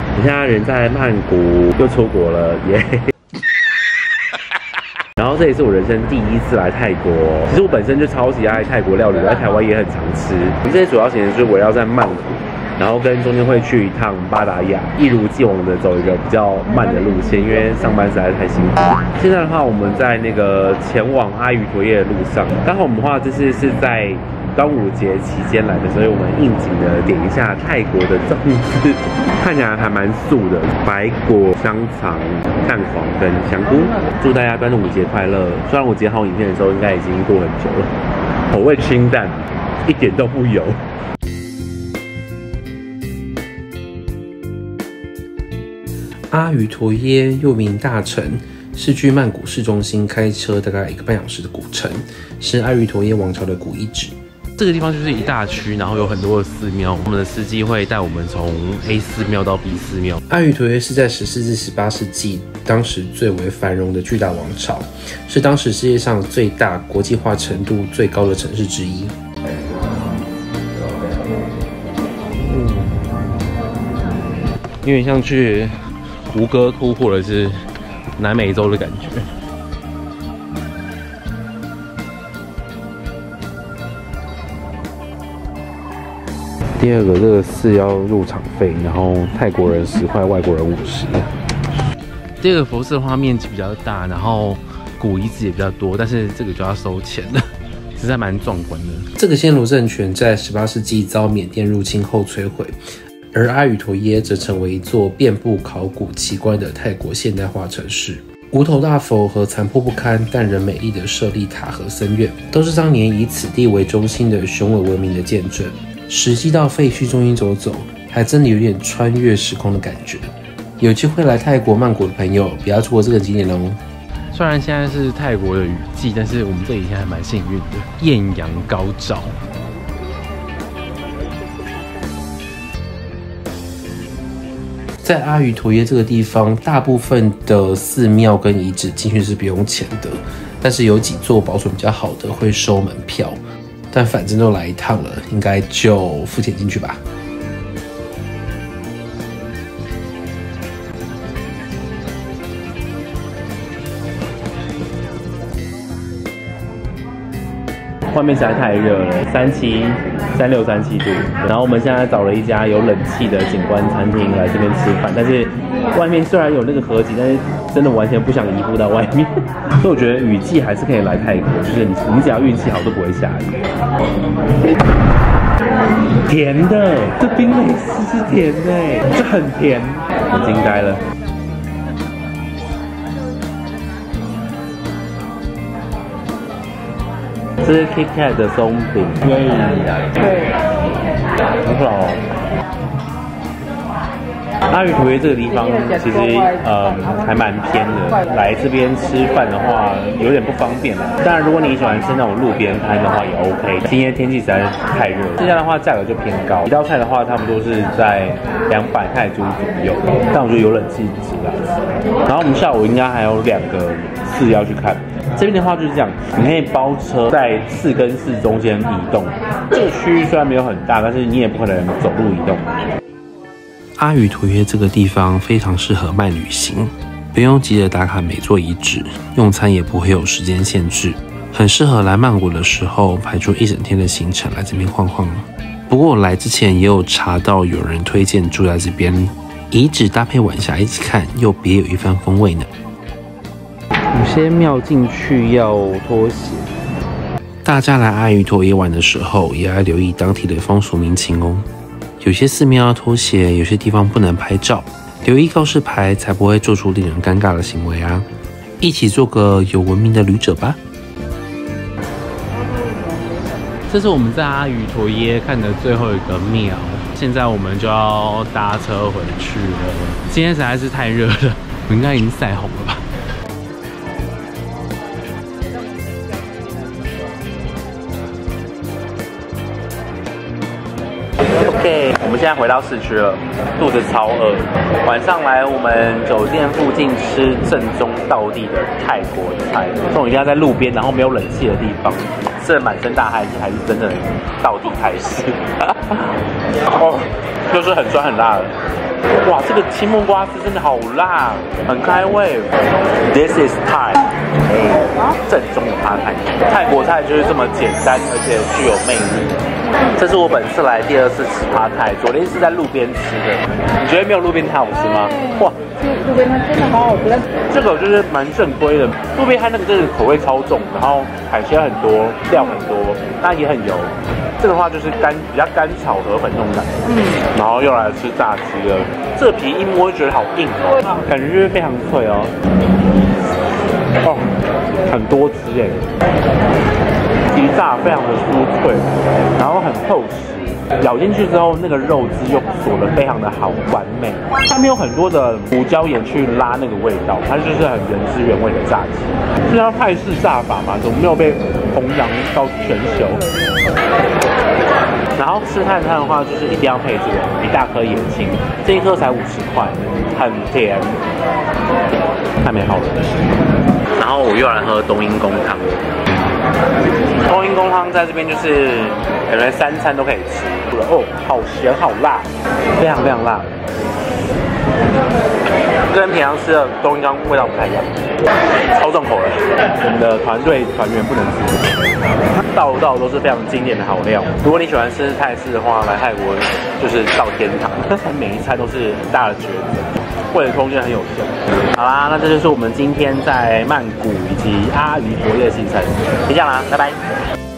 你现在人在曼谷，又出国了耶。然后这也是我人生第一次来泰国。其实我本身就超级爱泰国料理，我在台湾也很常吃。我们这些主要行程就是围绕在曼谷，然后跟中间会去一趟巴达雅，一如既往的走一个比较慢的路线，因为上班实在是太辛苦。现在的话，我们在那个前往阿瑜陀耶的路上，刚好我们的话这次是在端午节期间来的，所以我们应景的点一下泰国的粽子，看起来还蛮素的，白果、香肠、蛋黄跟香菇。祝大家端午节快乐！虽然我截好影片的时候应该已经过很久了，口味清淡，一点都不油。 阿瑜陀耶又名大城，是距曼谷市中心开车大概1个半小时的古城，是阿瑜陀耶王朝的古遗址。 这个地方就是一大区，然后有很多的寺庙。我们的司机会带我们从 A 寺庙到 B 寺庙。 阿瑜陀耶是在14至18世纪当时最为繁荣的巨大王朝，是当时世界上最大、国际化程度最高的城市之一。 有点像去吴哥窟或者是南美洲的感觉。第二个，这个寺要入场费，然后泰国人10块，外国人50。第二个佛寺的话，面积比较大，然后古遗址也比较多，但是这个就要收钱了，实在蛮壮观的。 这个暹罗政权在18世纪遭缅甸入侵后摧毁，而阿瑜陀耶则成为一座遍布考古奇观的泰国现代化城市。无头大佛和残破不堪但仍美丽的舍利塔和僧院，都是当年以此地为中心的雄伟文明的见证。实际到废墟中心走走，还真的有点穿越时空的感觉。有机会来泰国曼谷的朋友，不要错过这个景点哦。 虽然现在是泰国的雨季，但是我们这几天还蛮幸运的，艳阳高照。 在阿瑜陀耶这个地方，大部分的寺庙跟遗址进去是不用钱的，但是有几座保存比较好的会收门票。但反正都来一趟了，应该就付钱进去吧。 外面实在太热了，36、37度。然后我们现在找了一家有冷气的景观餐厅来这边吃饭，但是外面虽然有那个河景，但是真的完全不想移步到外面。所以我觉得雨季还是可以来泰国，就是你只要运气好都不会下雨。甜的，这冰美式是甜的，这很甜，我惊呆了。这是 KitKat 的松饼，对，很好哦。阿瑜陀耶这个地方其实还蛮偏的，来这边吃饭的话有点不方便了。当然，如果你喜欢吃那种路边摊的话也 OK。今天天气实在是太热，这家的话价格就偏高，一道菜的话差不多是在200泰铢左右，但我觉得有冷气值啦。然后我们下午应该还有2个寺要去看。这边的话就是这样，你可以包车在寺跟寺中间移动。这个区域虽然没有很大，但是你也不可能走路移动。 阿瑜陀耶这个地方非常适合慢旅行，不用急着打卡每座遗址，用餐也不会有时间限制，很适合来曼谷的时候排出1整天的行程来这边晃晃。不过我来之前也有查到有人推荐住在这边，遗址搭配晚霞一起看，又别有一番风味呢。 有些庙进去要脱鞋， 大家来阿瑜陀耶玩的时候，也要留意当地的风俗民情哦。有些寺庙要脱鞋，有些地方不能拍照，留意告示牌，才不会做出令人尴尬的行为啊！一起做个有文明的旅者吧。 这是我们在阿瑜陀耶看的最后一个庙，现在我们就要搭车回去了。今天实在是太热了，我应该已经晒红了吧。OK， 我们现在回到市区了，肚子超饿。晚上来我们酒店附近吃正宗道地的泰国菜，这种一定要在路边，然后没有冷气的地方，吃的满身大汗才是真正的道地泰式。哦，就是很酸很辣的。 哇，这个青木瓜丝真的好辣，很开胃。This is Thai， 正宗的帕泰。泰国菜就是这么简单，而且具有魅力。这是我本次来第2次吃帕泰，昨天是在路边吃的。你觉得没有路边摊好吃吗？哇， 路边摊真的好好吃。 这个就是蛮正规的，路边摊那个真的口味超重，然后海鲜很多，料很多，那也很油。这个的话就是比较干炒河粉那种感觉，然后又来吃炸鸡了。这个皮一摸就觉得好硬哦，感觉就是非常脆哦。哦，很多汁耶，皮炸非常的酥脆，然后很厚实。咬进去之后，那个肉汁又锁得非常的好，完美。上面有很多的胡椒盐去拉那个味道，它就是很原汁原味的炸鸡。是要泰式炸法嘛，怎么没有被弘扬到全球？然后吃泰餐的话，就是一定要配这个一大颗野青，这一颗才50块，很甜，太美好了。然后我又来喝冬阴功汤。冬阴功汤在这边就是感觉3餐都可以吃哦，好咸好辣，非常非常辣，跟平常吃的冬阴功味道不太一样，超重口味。我们的团队团员不能吃，道道都是非常经典的好料。如果你喜欢吃泰式的话，来泰国就是到天堂，每一餐都是很大的抉择。胃的空间很有限。好啦，那这就是我们今天在曼谷以及阿瑜陀夜的行程，就这样啦，拜拜。